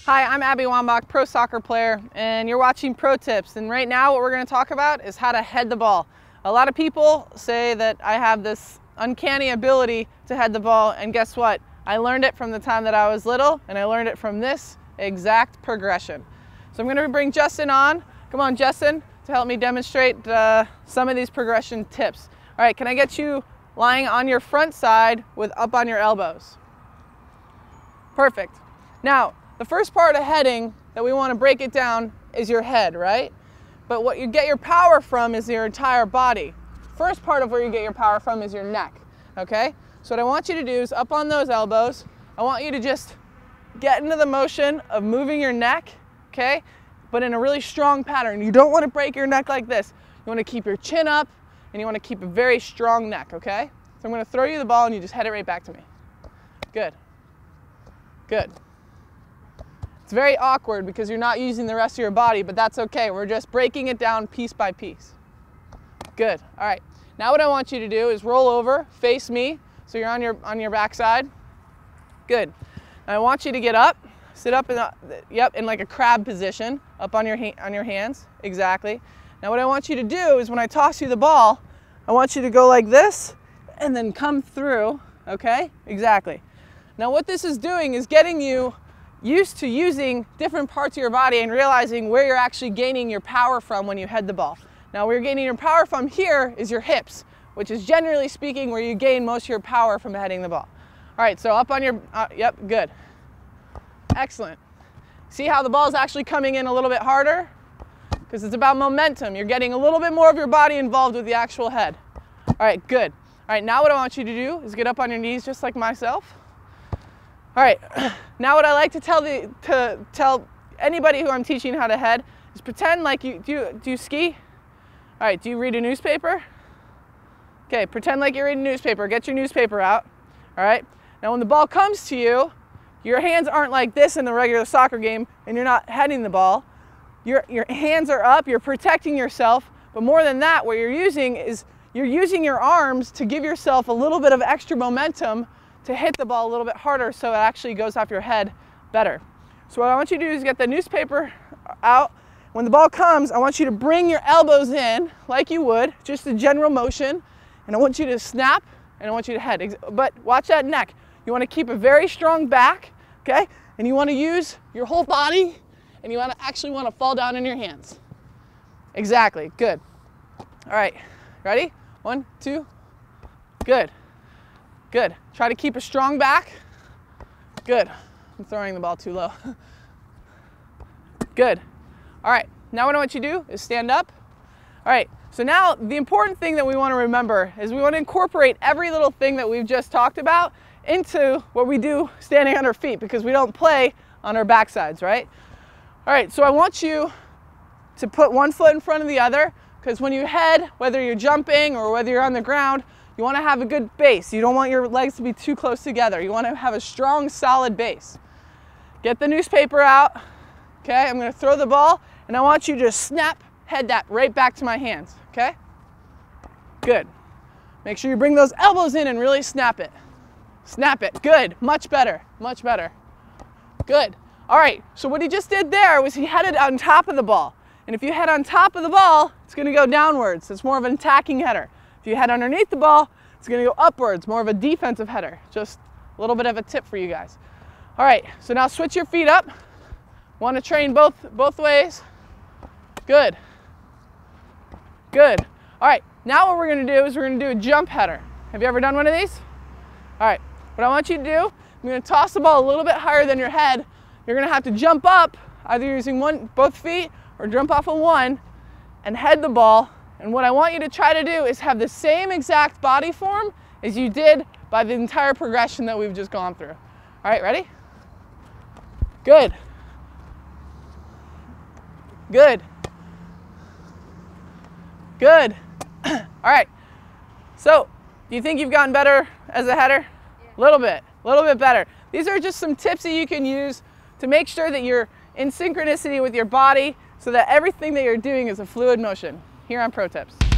Hi, I'm Abby Wambach, pro soccer player, and you're watching Pro Tips. And right now what we're going to talk about is how to head the ball. A lot of people say that I have this uncanny ability to head the ball, and guess what? I learned it from the time that I was little, and I learned it from this exact progression. So I'm going to bring Justin on. Come on, Justin, to help me demonstrate some of these progression tips. All right, can I get you lying on your front side with up on your elbows? Perfect. Now, the first part of heading that we want to break it down is your head, right? But what you get your power from is your entire body. First part of where you get your power from is your neck, okay? So what I want you to do is up on those elbows, I want you to just get into the motion of moving your neck, okay? But in a really strong pattern. You don't want to break your neck like this. You want to keep your chin up and you want to keep a very strong neck, okay? So I'm going to throw you the ball and you just head it right back to me. Good. Good. It's very awkward because you're not using the rest of your body, but that's okay. We're just breaking it down piece by piece. Good. All right. Now what I want you to do is roll over, face me, so you're on your backside. Good. Now I want you to get up, sit up in like a crab position, up on your hands. Exactly. Now what I want you to do is when I toss you the ball, I want you to go like this and then come through. Okay? Exactly. Now what this is doing is getting you used to using different parts of your body and realizing where you're actually gaining your power from when you head the ball. Now where you're gaining your power from here is your hips, which is generally speaking where you gain most of your power from heading the ball. All right, so up on your, yep, good. Excellent. See how the ball is actually coming in a little bit harder? Because it's about momentum. You're getting a little bit more of your body involved with the actual head. All right, good. All right, now what I want you to do is get up on your knees just like myself. All right, now what I like to tell anybody who I'm teaching how to head is pretend like do you ski? All right, do you read a newspaper? Okay, pretend like you're reading a newspaper. Get your newspaper out. All right, now when the ball comes to you, your hands aren't like this in the regular soccer game and you're not heading the ball. Your hands are up, you're protecting yourself, but more than that, what you're using is you're using your arms to give yourself a little bit of extra momentum to hit the ball a little bit harder so it actually goes off your head better. So what I want you to do is get the newspaper out. When the ball comes, I want you to bring your elbows in like you would, just a general motion, and I want you to snap and I want you to head. But watch that neck. You want to keep a very strong back, okay? And you want to use your whole body and you want to actually want to fall down in your hands. Exactly, good. All right, ready? 1, 2, good. Good. Try to keep a strong back. Good. I'm throwing the ball too low. Good. All right. Now what I want you to do is stand up. All right. So now the important thing that we want to remember is we want to incorporate every little thing that we've just talked about into what we do standing on our feet because we don't play on our backsides, right? All right. So I want you to put one foot in front of the other because when you head, whether you're jumping or whether you're on the ground, you want to have a good base. You don't want your legs to be too close together. You want to have a strong, solid base. Get the newspaper out. Okay, I'm going to throw the ball, and I want you to snap, head that right back to my hands. Okay? Good. Make sure you bring those elbows in and really snap it. Snap it. Good. Much better. Much better. Good. All right, so what he just did there was he headed on top of the ball. And if you head on top of the ball, it's going to go downwards. It's more of an attacking header. If you head underneath the ball, it's going to go upwards, more of a defensive header. Just a little bit of a tip for you guys. All right, so now switch your feet up. Want to train both ways. Good. Good. All right, now what we're going to do is we're going to do a jump header. Have you ever done one of these? All right, what I want you to do, I'm going to toss the ball a little bit higher than your head. You're going to have to jump up, either using both feet or jump off of one and head the ball. And what I want you to try to do is have the same exact body form as you did by the entire progression that we've just gone through. All right, ready? Good. Good. Good. All right. So, do you think you've gotten better as a header? Yeah. A little bit better. These are just some tips that you can use to make sure that you're in synchronicity with your body so that everything that you're doing is a fluid motion. Here on Pro Tips.